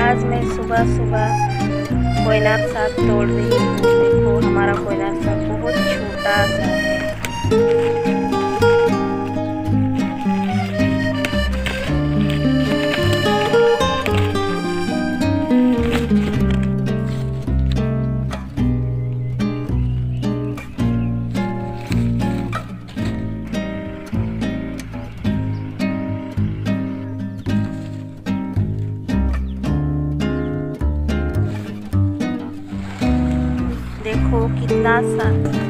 आज मैं सुबह सुबह कोयनार साग तोड़ रही हूँ। देखो हमारा कोयनार साग बहुत छोटा सा है। देखो कितना सा